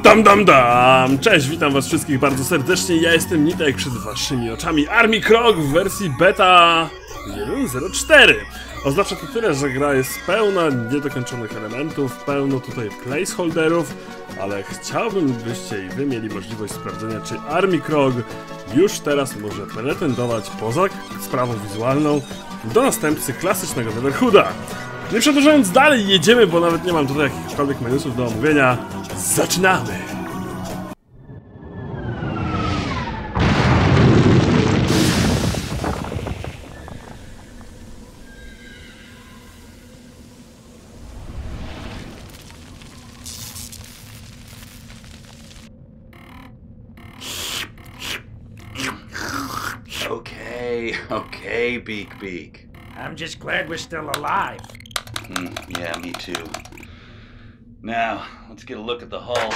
Dam! Cześć, witam was wszystkich bardzo serdecznie. Ja jestem Nitek, przed waszymi oczami Army Krog w wersji beta 1.04. Oznacza to tyle, że gra jest pełna niedokończonych elementów, pełno tutaj placeholderów, ale chciałbym, byście i wy mieli możliwość sprawdzenia, czy Army Krog już teraz może pretendować poza sprawą wizualną do następcy klasycznego Neverhooda. Nie przedłużając dalej, jedziemy, bo nawet nie mam tutaj jakichkolwiek minusów do omówienia. Zaczynamy! Okay, Beak. I'm just glad we're still alive. Yeah, me too. Now, let's get a look at the hull.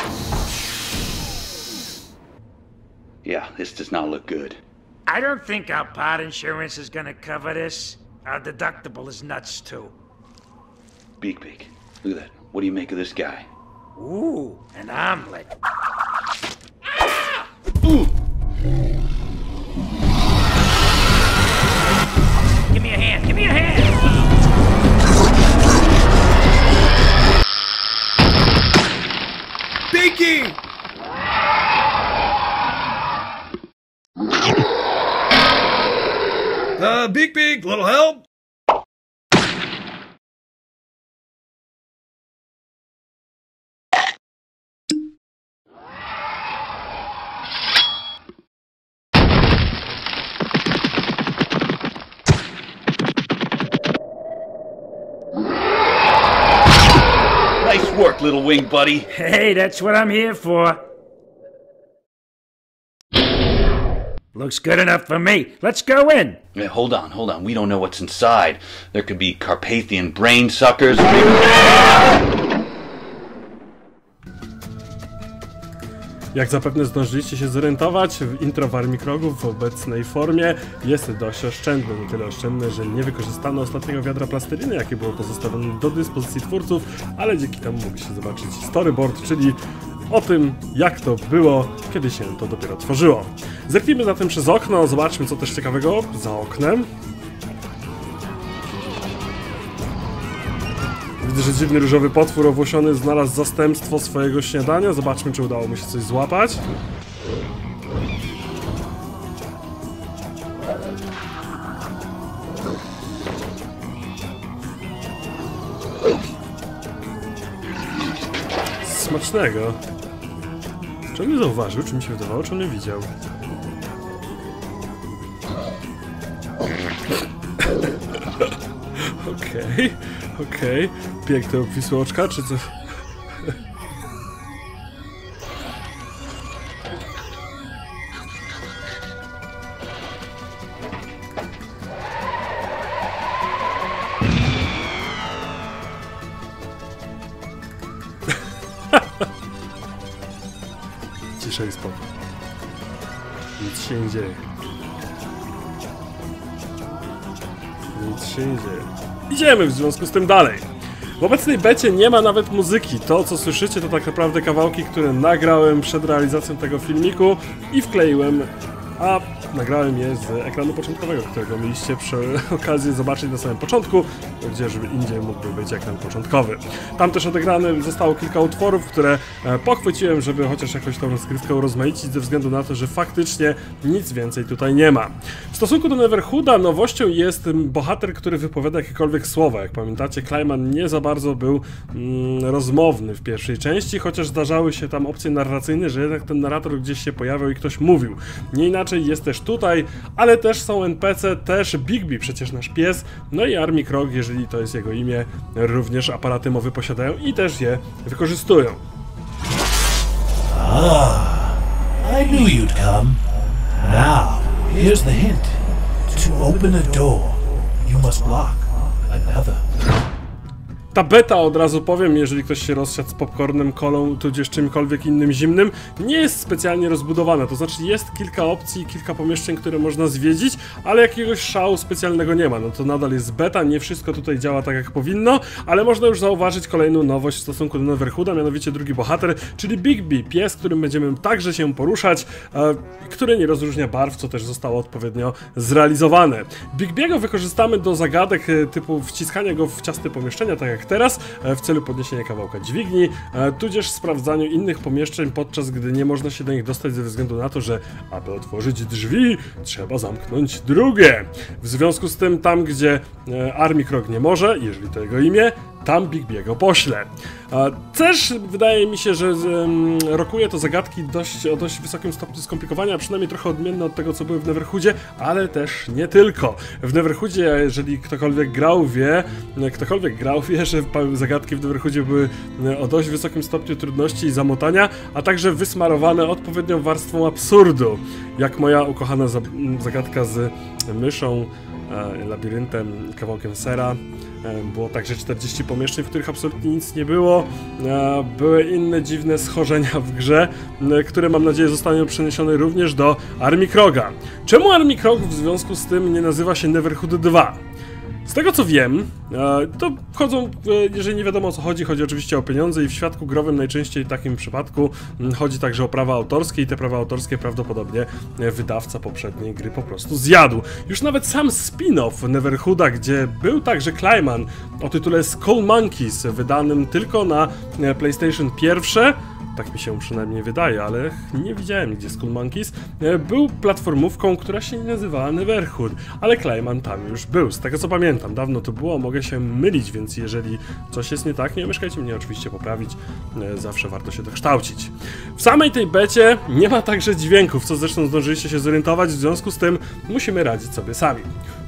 Yeah, this does not look good. I don't think our part insurance is gonna cover this. Our deductible is nuts too. Beak, look at that. What do you make of this guy? Ooh, an omelet. Ooh! Give me a hand! Give me a hand! Beaky! Beak, little help? Nice work, little wing buddy. Hey, that's what I'm here for. Looks good enough for me. Let's go in. Yeah, hold on. We don't know what's inside. There could be Carpathian brain suckers. Jak zapewne zdążyliście się zorientować, intro w Army Krogu w obecnej formie jest dość oszczędne, na tyle oszczędne, że nie wykorzystano ostatniego wiadra plasteliny, jakie było pozostawione do dyspozycji twórców, ale dzięki temu mogliście zobaczyć storyboard, czyli o tym, jak to było, kiedy się to dopiero tworzyło. Zerknijmy zatem przez okno, zobaczmy, co też ciekawego za oknem. Widzę, że dziwny różowy potwór owłosiony znalazł zastępstwo swojego śniadania. Zobaczmy, czy udało mu się coś złapać. Smacznego. Czy on mnie zauważył? Czy mi się wydawało? Czy on mnie widział? Okej. Piękne obwisłe oczka, czy coś? Cisza i spokój. Nic się nie dzieje. Idziemy w związku z tym dalej. W obecnej becie nie ma nawet muzyki. To, co słyszycie, to tak naprawdę kawałki, które nagrałem przed realizacją tego filmiku i wkleiłem, a nagrałem je z ekranu początkowego, którego mieliście przy okazji zobaczyć na samym początku, gdzieżby indziej mógłby być ekran początkowy. Tam też odegrane zostało kilka utworów, które pochwyciłem, żeby chociaż jakoś tą rozgrywkę urozmaicić, ze względu na to, że faktycznie nic więcej tutaj nie ma. W stosunku do Neverhooda nowością jest bohater, który wypowiada jakiekolwiek słowa. Jak pamiętacie, Clayman nie za bardzo był rozmowny w pierwszej części, chociaż zdarzały się tam opcje narracyjne, że jednak ten narrator gdzieś się pojawiał i ktoś mówił. Nie inaczej jest też tutaj, ale też są NPC, też Bigby, przecież nasz pies, no i Army Krog, jeżeli to jest jego imię, również aparaty mowy posiadają i też je wykorzystują. I knew you'd come. Now, here's the hint. To open a door, you must lock another. Ta beta, od razu powiem, jeżeli ktoś się rozsiadł z popcornem, kolą, tudzież czymkolwiek innym zimnym, nie jest specjalnie rozbudowana, to znaczy jest kilka opcji, kilka pomieszczeń, które można zwiedzić, ale jakiegoś szału specjalnego nie ma, no to nadal jest beta, nie wszystko tutaj działa tak jak powinno, ale można już zauważyć kolejną nowość w stosunku do Neverhooda, mianowicie drugi bohater, czyli Bigby, pies, którym będziemy także się poruszać, który nie rozróżnia barw, co też zostało odpowiednio zrealizowane. Bigby'ego wykorzystamy do zagadek typu wciskania go w ciasne pomieszczenia, tak jak teraz, w celu podniesienia kawałka dźwigni, tudzież sprawdzaniu innych pomieszczeń, podczas gdy nie można się do nich dostać ze względu na to, że aby otworzyć drzwi, trzeba zamknąć drugie. W związku z tym, tam gdzie Armie Krog nie może, jeżeli to jego imię, tam Bigby'ego pośle. Też wydaje mi się, że rokuje to zagadki o dość wysokim stopniu skomplikowania, przynajmniej trochę odmienne od tego, co były w Neverhoodzie, ale też nie tylko. W Neverhoodzie, jeżeli ktokolwiek grał, wie, że zagadki w Neverhoodzie były o dość wysokim stopniu trudności i zamotania, a także wysmarowane odpowiednią warstwą absurdu, jak moja ukochana zagadka z myszą, labiryntem, kawałkiem sera. Było także 40 pomieszczeń, w których absolutnie nic nie było. Były inne dziwne schorzenia w grze, które mam nadzieję zostaną przeniesione również do Armie Kroga. Czemu Armie Krog w związku z tym nie nazywa się Neverhood 2? Z tego co wiem, to jeżeli nie wiadomo o co chodzi, chodzi oczywiście o pieniądze i w świadku growym najczęściej w takim przypadku chodzi także o prawa autorskie i te prawa autorskie prawdopodobnie wydawca poprzedniej gry po prostu zjadł. Już nawet sam spin-off Neverhooda, gdzie był także Clayman o tytule Skull Monkeys, wydanym tylko na PlayStation 1, tak mi się przynajmniej wydaje, ale nie widziałem gdzie Skull Monkeys, był platformówką, która się nie nazywała Neverhood, ale Clayman tam już był, z tego co pamiętam, dawno to było, mogę się mylić, więc jeżeli coś jest nie tak, nie omieszkajcie mnie oczywiście poprawić, zawsze warto się dokształcić. W samej tej becie nie ma także dźwięków, co zresztą zdążyliście się zorientować, w związku z tym musimy radzić sobie sami.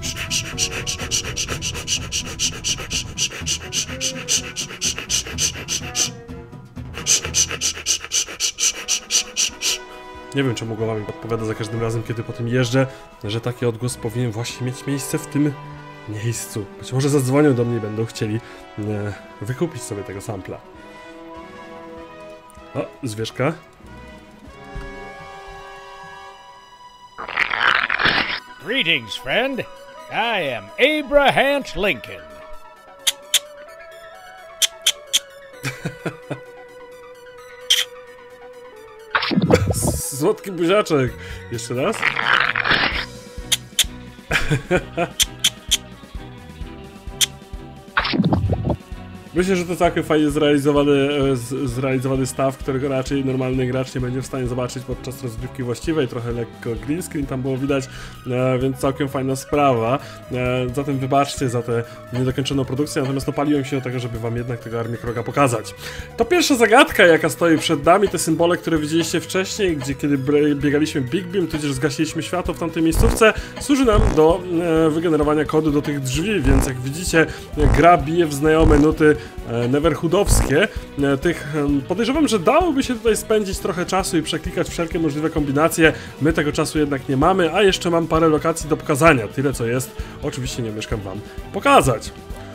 Nie wiem, czemu głowa mi podpowiada za każdym razem, kiedy po tym jeżdżę, że taki odgłos powinien właśnie mieć miejsce w tym miejscu. Być może zadzwonią do mnie i będą chcieli wykupić sobie tego sampla. O, zwierzka. Greetings, friend. I am Abraham Lincoln. Słodki buziaczek. Jeszcze raz. Myślę, że to całkiem fajnie zrealizowany staw, którego raczej normalny gracz nie będzie w stanie zobaczyć podczas rozgrywki właściwej. Trochę lekko green screen tam było widać, więc całkiem fajna sprawa. Zatem wybaczcie za tę niedokończoną produkcję, natomiast opaliłem się do tego, żeby wam jednak tego Armie Kroga pokazać. To pierwsza zagadka, jaka stoi przed nami, te symbole, które widzieliście wcześniej, kiedy biegaliśmy Bigby'em, tudzież zgasiliśmy światło w tamtej miejscówce, służy nam do wygenerowania kodu do tych drzwi, więc jak widzicie, gra bije w znajome nuty neverhoodowskie. Podejrzewam, że dałoby się tutaj spędzić trochę czasu i przeklikać wszelkie możliwe kombinacje. My tego czasu jednak nie mamy, a jeszcze mam parę lokacji do pokazania. Tyle co jest, oczywiście nie omieszkam wam pokazać.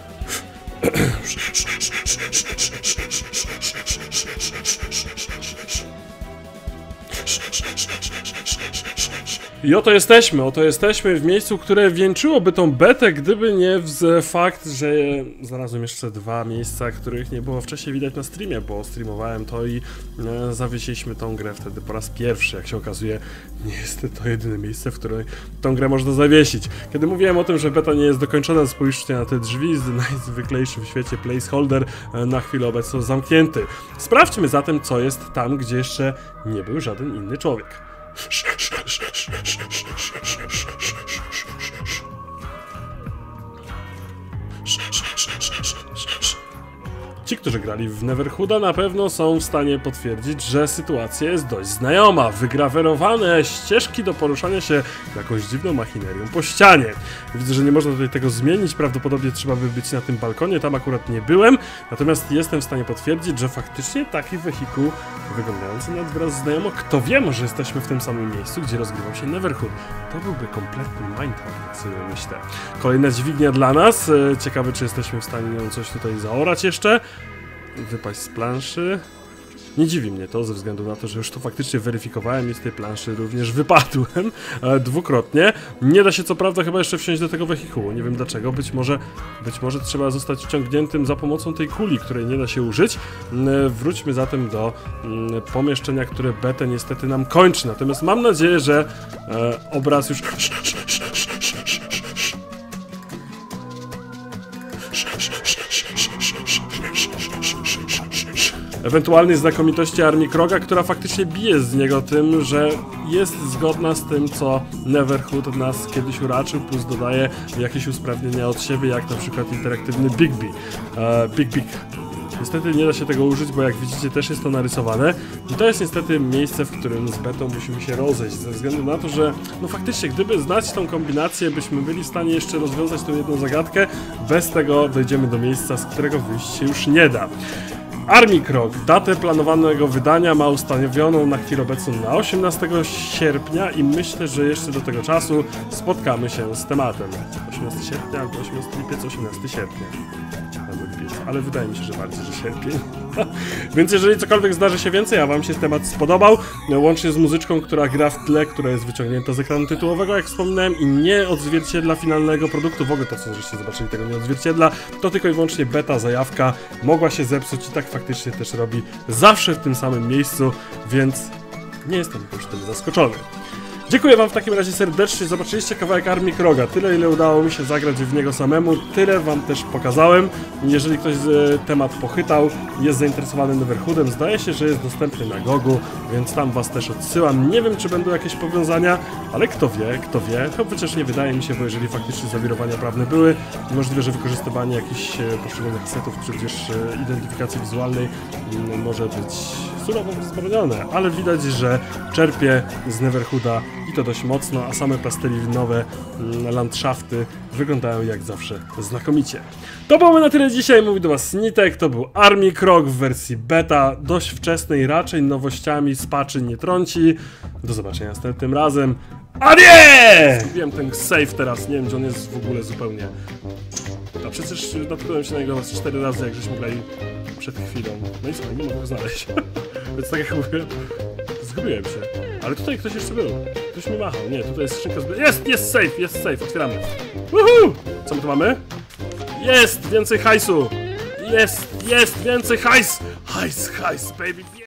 I oto jesteśmy w miejscu, które wieńczyłoby tą betę, gdyby nie fakt, że znalazłem jeszcze dwa miejsca, których nie było wcześniej widać na streamie, bo streamowałem to i zawiesiliśmy tą grę wtedy po raz pierwszy. Jak się okazuje, nie jest to jedyne miejsce, w którym tą grę można zawiesić. Kiedy mówiłem o tym, że beta nie jest dokończona, spójrzcie na te drzwi, najzwyklejszy w świecie placeholder na chwilę obecną zamknięty. Sprawdźmy zatem, co jest tam, gdzie jeszcze nie był żaden inny człowiek. Ci, którzy grali w Neverhooda, na pewno są w stanie potwierdzić, że sytuacja jest dość znajoma. Wygrawerowane ścieżki do poruszania się jakąś dziwną machinerią po ścianie. Widzę, że nie można tutaj tego zmienić, prawdopodobnie trzeba by być na tym balkonie, tam akurat nie byłem, natomiast jestem w stanie potwierdzić, że faktycznie taki wehikuł wyglądający na wyraz znajomo. Kto wie, może jesteśmy w tym samym miejscu, gdzie rozgrywał się Neverhood. To byłby kompletny mindfuck, jak sobie myślę. Kolejna dźwignia dla nas. Ciekawe, czy jesteśmy w stanie ją coś tutaj zaorać jeszcze. Wypaść z planszy. Nie dziwi mnie to, ze względu na to, że już to faktycznie weryfikowałem i z tej planszy również wypadłem dwukrotnie. Nie da się co prawda chyba jeszcze wsiąść do tego wehikułu, nie wiem dlaczego, być może trzeba zostać wciągniętym za pomocą tej kuli, której nie da się użyć. Wróćmy zatem do pomieszczenia, które betę niestety nam kończy, natomiast mam nadzieję, że obraz już... ewentualnej znakomitości Armii Kroga, która faktycznie bije z niego tym, że jest zgodna z tym, co Neverhood nas kiedyś uraczył, plus dodaje jakieś usprawnienia od siebie, jak na przykład interaktywny Big Big. Niestety nie da się tego użyć, bo jak widzicie też jest to narysowane i to jest niestety miejsce, w którym z betą musimy się rozejść, ze względu na to, że no faktycznie gdyby znać tą kombinację, byśmy byli w stanie jeszcze rozwiązać tą jedną zagadkę, bez tego dojdziemy do miejsca, z którego wyjść się już nie da. Armii Krog datę planowanego wydania ma ustanowioną na chwilę obecną na 18 sierpnia i myślę, że jeszcze do tego czasu spotkamy się z tematem. 18 sierpnia albo 18 lipiec, 18 sierpnia. Ale wydaje mi się, że bardziej, że sierpień. Więc jeżeli cokolwiek zdarzy się więcej, a wam się temat spodobał, łącznie z muzyczką, która gra w tle, która jest wyciągnięta z ekranu tytułowego, jak wspominałem, i nie odzwierciedla finalnego produktu, w ogóle to, co żeście zobaczyli, tego nie odzwierciedla, to tylko i wyłącznie beta, zajawka, mogła się zepsuć i tak faktycznie też robi zawsze w tym samym miejscu, więc nie jestem już tym zaskoczony. Dziękuję wam w takim razie serdecznie, zobaczyliście kawałek Armii Kroga, tyle ile udało mi się zagrać w niego samemu, tyle wam też pokazałem. Jeżeli ktoś temat pochytał, jest zainteresowany Neverhoodem, zdaje się, że jest dostępny na Gogu, więc tam was też odsyłam. Nie wiem, czy będą jakieś powiązania, ale kto wie, chociaż nie wydaje mi się, bo jeżeli faktycznie zawirowania prawne były, możliwe, że wykorzystywanie jakichś poszczególnych asetów, czy też identyfikacji wizualnej może być surowo wzbronione, ale widać, że czerpie z Neverhooda i to dość mocno, a same pastelinowe landschafty wyglądają jak zawsze znakomicie. To było na tyle dzisiaj, mówi do was Snitek, to był Armii Krog w wersji beta, dość wczesnej, raczej nowościami z patchy nie trąci. Do zobaczenia następnym razem. Adieu! Zgubiłem ten save teraz, nie wiem, gdzie on jest w ogóle zupełnie. A przecież natknąłem się na niego 4 razy, jak żeśmy grali przed chwilą. No i co, nie mogę go znaleźć. Więc tak jak mówię, zgubiłem się. Ale tutaj ktoś jeszcze był. Ktoś mi machał. Nie, tutaj jest skrzynka z... Jest safe, otwieramy. Woohoo! Co my tu mamy? Jest! Więcej hajsu! Jest! Więcej hajs! Hajs, baby!